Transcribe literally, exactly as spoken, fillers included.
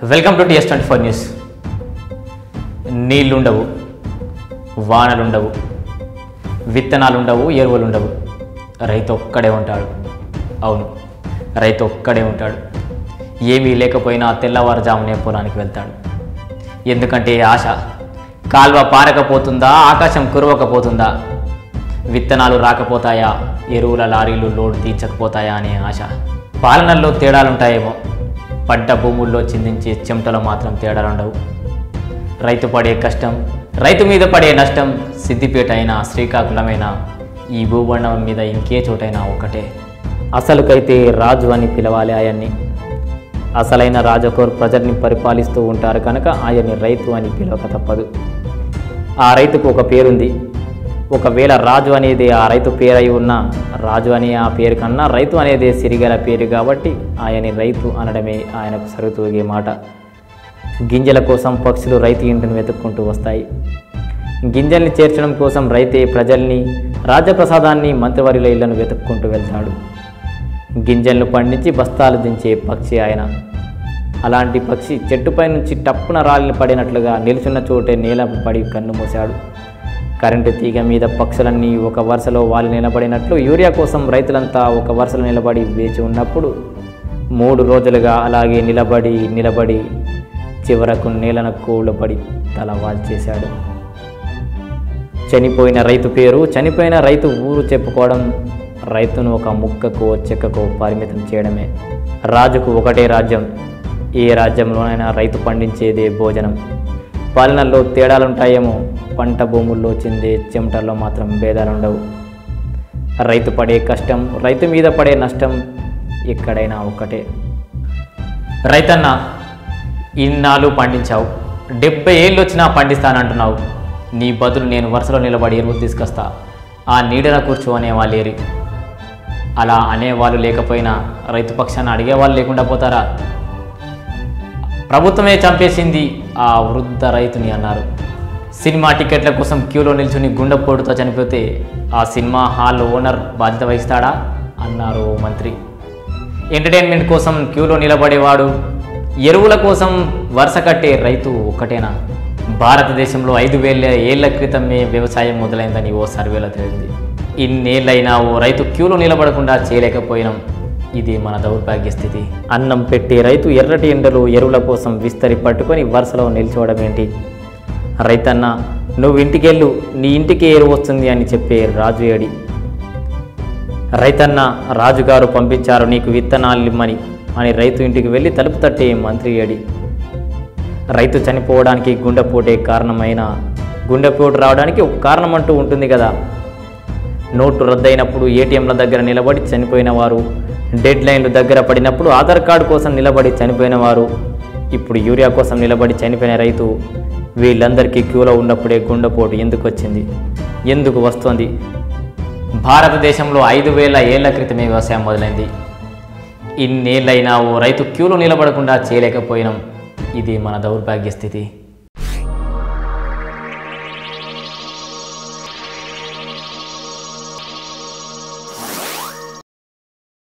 Welcome to TS twenty four news. నీళ్లుండవు, వానలుండవు, విత్తనాలుండవు, ఎరువులుండవు, రైతు ఒక్కడే ఉంటాడు. అవును, రైతు ఒక్కడే ఉంటాడు. ఏమీ లేకపోయినా తెల్లవారుజామునే పొలానికి వెళ్తాడు. ఎందుకంటే ఆశ. కాల్వ పారకపోతుందా, ఆకాశం కురవకపోతుందా, విత్తనాలు రాకపోతాయా, ఎరువుల లారీలు లోడ్ తీర్చకపోతాయా అనే ఆశ. పాలనల్లో తేడాలుంటాయేమో, పంట భూముల్లో చిందించే చెమటలో మాత్రం తేడాలుండవు. రైతు పడే కష్టం, రైతు మీద పడే నష్టం సిద్దిపేట అయినా శ్రీకాకుళమైనా ఈ భూభండం మీద ఇంకే చోటైనా ఒకటే. అసలుకైతే రాజు అని పిలవాలి ఆయన్ని. అసలైన రాజకోర్ ప్రజల్ని పరిపాలిస్తూ ఉంటారు కనుక ఆయన్ని రైతు అని పిలవక తప్పదు. ఆ రైతుకు ఒక పేరుంది. ఒకవేళ రాజు అనేది ఆ రైతు పేరై ఉన్న, రాజు అనే ఆ పేరు కన్నా రైతు అనేది సిరిగల పేరు కాబట్టి ఆయన్ని రైతు అనడమే ఆయనకు సరితూగే మాట. గింజల కోసం పక్షులు రైతు ఇంటిని వెతుక్కుంటూ వస్తాయి. గింజల్ని చేర్చడం కోసం రైతే ప్రజల్ని, రాజప్రసాదాన్ని, మంత్రివర్యుల ఇళ్లను వెతుక్కుంటూ వెళ్తాడు. గింజలను పండించి బస్తాలు దించే పక్షి ఆయన. అలాంటి పక్షి చెట్టుపై నుంచి టప్పున రాళ్ళు పడినట్లుగా నిలుచున్న చోటే నేల పడి కన్ను మూశాడు. కరెంటు తీగ మీద పక్షులన్నీ ఒక వరుసలో వాళ్ళు నిలబడినట్లు యూరియా కోసం రైతులంతా ఒక వరుసలో నిలబడి వేచి ఉన్నప్పుడు మూడు రోజులుగా అలాగే నిలబడి నిలబడి చివరకు నేలన కూలబడి తల వాల్చేశాడు. చనిపోయిన రైతు పేరు, చనిపోయిన రైతు ఊరు చెప్పుకోవడం రైతును ఒక ముక్కకు చెక్కకు పరిమితం చేయడమే. రాజుకు ఒకటే రాజ్యం. ఏ రాజ్యంలోనైనా రైతు పండించేదే భోజనం. పాలనల్లో తేడాలుంటాయేమో, పంట భూముల్లో చిందే చెమటల్లో మాత్రం భేదాలుండవు. రైతు పడే కష్టం, రైతు మీద పడే నష్టం ఎక్కడైనా ఒక్కటే. రైతన్న, ఇన్నాళ్ళు పండించావు, డెబ్బై ఏళ్ళు వచ్చినా పండిస్తానంటున్నావు. నీ బదులు నేను వరుసలో నిలబడి ఎరువులు తీసుకొస్తా, ఆ నీడన కూర్చో అనేవాళ్ళేరి. అలా అనేవాళ్ళు లేకపోయినా రైతు పక్షాన్ని అడిగేవాళ్ళు లేకుండా పోతారా? ప్రభుత్వమే చంపేసింది ఆ వృద్ధ రైతుని అన్నారు. సినిమా టికెట్ల కోసం క్యూలో నిల్చుని గుండెపోటుతో చనిపోతే ఆ సినిమా హాల్ ఓనర్ బాధ్యత వహిస్తాడా అన్నారు మంత్రి. ఎంటర్టైన్మెంట్ కోసం క్యూలో నిలబడేవాడు, ఎరువుల కోసం వరుస కట్టే రైతు ఒక్కటేనా? భారతదేశంలో ఐదు వేల ఏళ్ల క్రితమే వ్యవసాయం మొదలైందని ఓ సర్వేలో తెలిసింది. ఇన్నేళ్ళైనా ఓ రైతు క్యూలో నిలబడకుండా చేయలేకపోయినాం. ఇది మన దౌర్భాగ్య స్థితి. అన్నం పెట్టే రైతు ఎర్రటి ఎండలు ఎరువుల కోసం విస్తరి పట్టుకొని వరుసలో నిల్చోవడం ఏంటి? రైతన్న, నువ్వు ఇంటికెళ్ళు, నీ ఇంటికి ఎరువు వస్తుంది అని చెప్పే రాజు ఏడి? రైతన్న, రాజుగారు పంపించారు నీకు విత్తనాలు ఇమ్మని అని రైతు ఇంటికి వెళ్ళి తలుపు తట్టే మంత్రి ఏడి? రైతు చనిపోవడానికి గుండెపోటే కారణమైన, గుండెపోటు రావడానికి ఒక కారణం అంటూ ఉంటుంది కదా. నోటు రద్దయినప్పుడు ఏటీఎంల దగ్గర నిలబడి చనిపోయిన వారు, డెడ్ లైన్లు దగ్గర పడినప్పుడు ఆధార్ కార్డు కోసం నిలబడి చనిపోయిన వారు, ఇప్పుడు యూరియా కోసం నిలబడి చనిపోయిన రైతు, వీళ్ళందరికీ క్యూలో ఉన్నప్పుడే గుండెపోటు ఎందుకు వచ్చింది, ఎందుకు వస్తుంది? భారతదేశంలో ఐదు వేల ఏళ్ల క్రితమే వ్యవసాయం మొదలైంది. ఇన్నేళ్ళైనా ఓ రైతు క్యూలో నిలబడకుండా చేయలేకపోయినాం. ఇది మన దౌర్భాగ్య స్థితి.